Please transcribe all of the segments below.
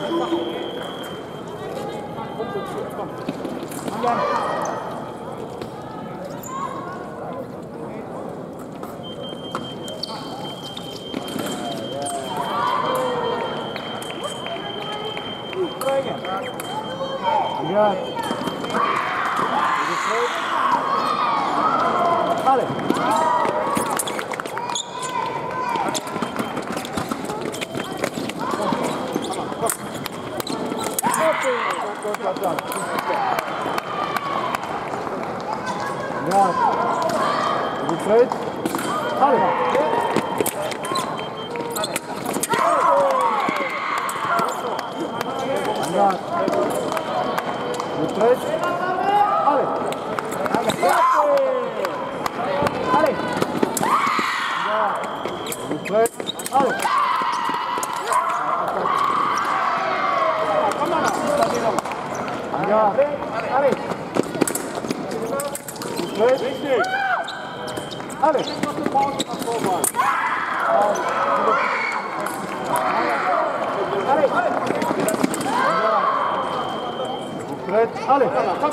Allez. Bien. Vous faites. Allez. Bien. Vous faites. Allez. Allez. Bien. Vous faites. Allez. Bien. Allez. Richtig. Allez. Allez. Vous prêtes? Allez.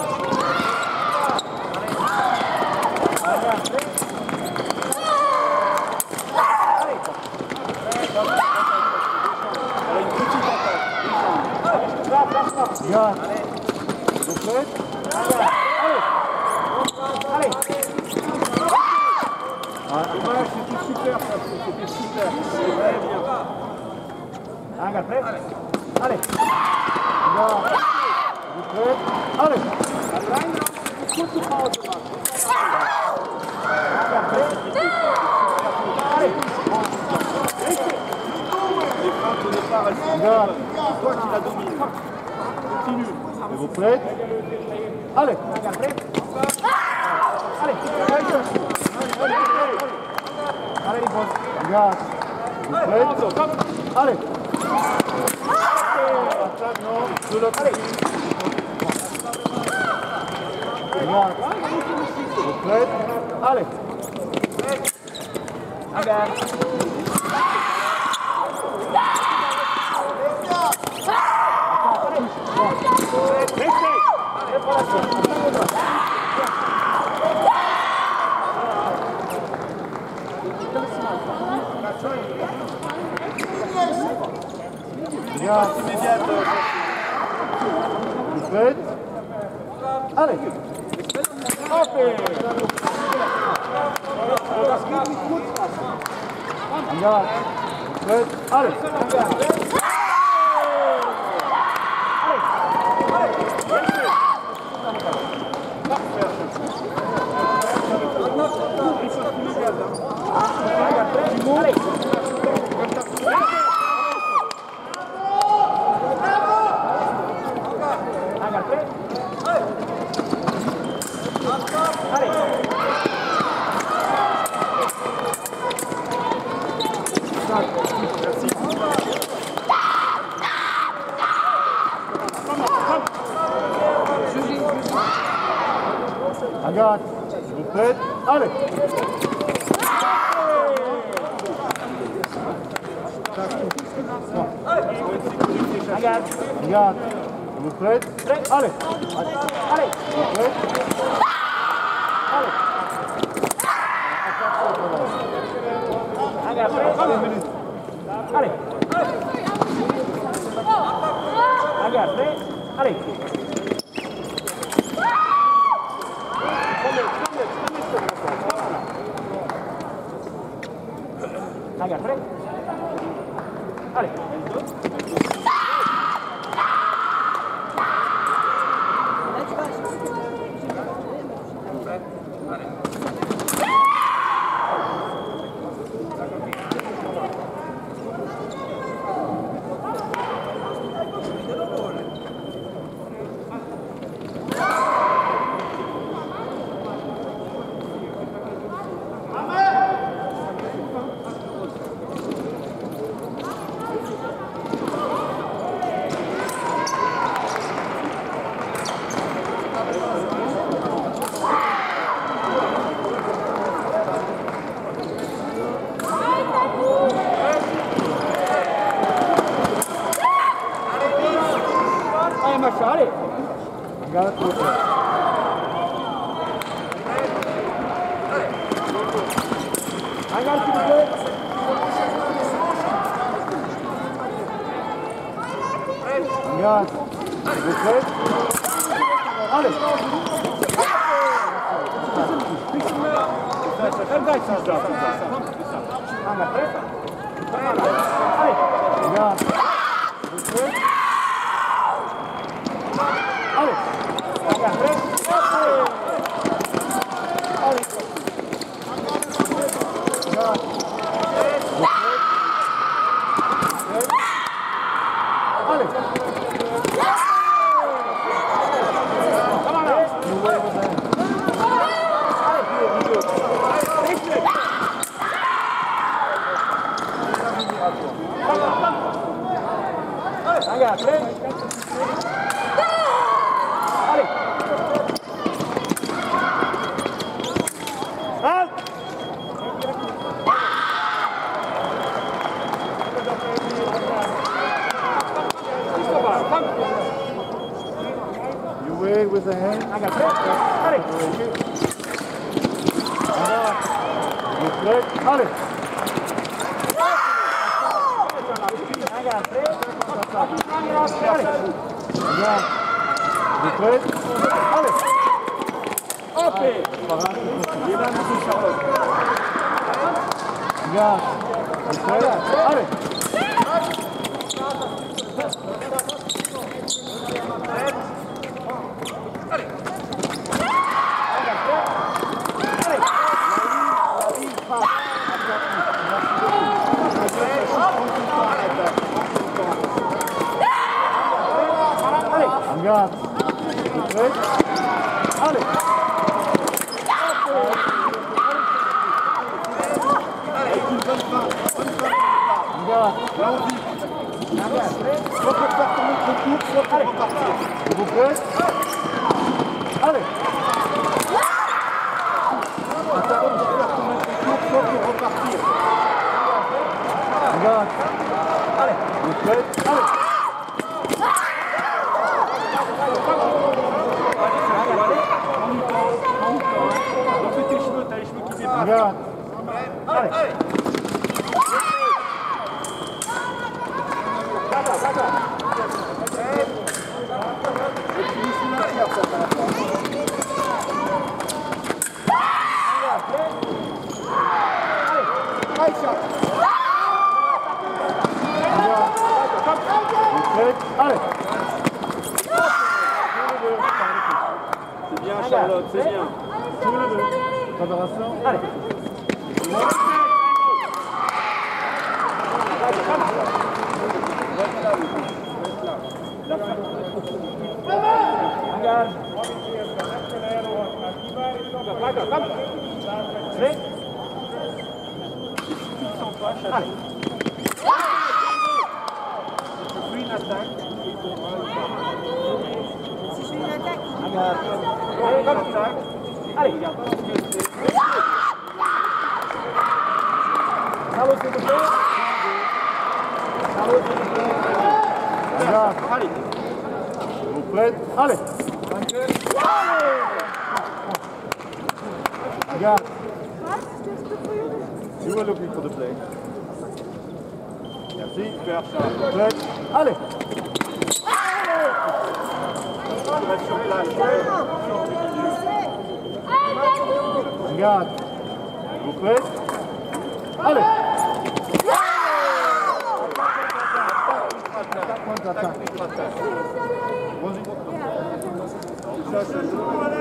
Bien. Vous prêtes? Allez. Allez. Ouais, c'était super, c'était super. C'est très bien. Regarde, prêt? Allez. Bien. Vous prêts? Allez. Kurze Pause machen. Regarde, prêt? Allez. Les frappes de départ, elles sont Bien. c'est toi qui la domine. Continue. Et vous prêts? Allez. Regarde, prêt? Allez. Allez, les potes. Regarde. Vous prêts? Allez. Attaque, non. De l'autre. Allez. Regarde. Vous prêts? Allez. Regarde. Regarde. Immédiate. Vous prêts? Allez. Hop. Regarde. Vous prêts? Allez. Regarde, vous prêtes? Allez. Regarde. Regarde. Vous prêtes? Allez. Allez. Vous prêtes? Allez. Regarde, prêt? Allez. Regarde, prêt? Allez. Regarde, prêt? Allez. lascia, allez. Regarde, Regarde, s'il vous plaît. regarde. Vous prêts? Allez. Regarde. Vous prêts? Allez. Regarde, prêt? Allez. Halt. You wait with the hand. Regarde, prêt? Allez. Vous prêts? Allez. Regarde, prêt? Allez. Regarde. Vous prêts? Allez. Hop. Regarde. Vous prêts? Allez. Regarde. Vous prêts? Allez. Regarde. Là on vit. Soit pour faire ton autre tour, soit pour repartir. Vous prêts? Allez. Attends, je vais faire ton autre tour, soit pour repartir. Regarde. Allez. Vous prêts? Allez. Regarde. Allez. Allez. C'est bien Charlotte, c'est bien. Préparation. Allez. Regarde. Prêt? Allez. Une attaque. Si je fais une attaque, Regarde. Allez. Bravo, s'il vous plaît. Bravo, s'il vous plaît. Regarde. Allez. Vous prêts? Allez. Regarde. what? Just the food? You were looking for the play. Merci. Super Charles. Vous prêts? Allez. Reste sur place. Regarde. Vous prêts? Allez. Contre-attaque. Ça, c'est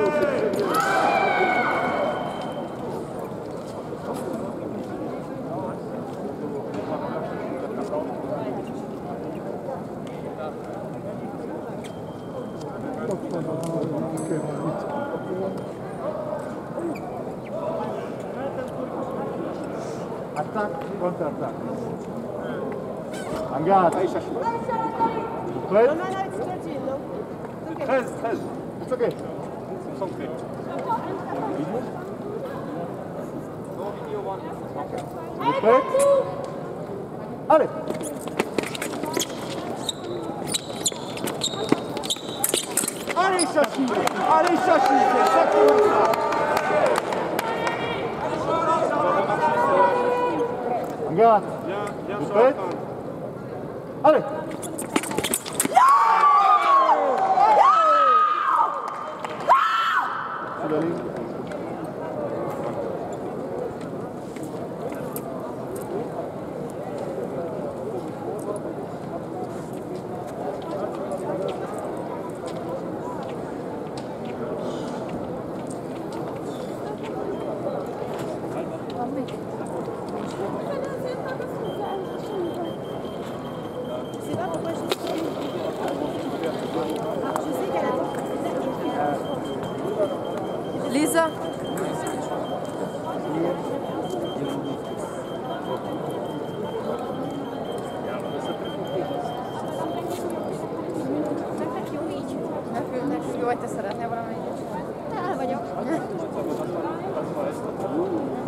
attaque, contre-attaque. Regarde. Vous prêts? No, no, it's 13, no? It's okay. 13. It's okay. Concentré. Vous prêts? Allez. Allez, Chachi. Allez, Chachi. C'est exactement ça. Regarde. Bien Vous sur la prêtes? fin. Allez. Sur la ligne. Je sais pas pourquoi je suis. Je sais qu'elle a. Lisa. Jó, hogy te szeretnél valamelyik. El vagyok.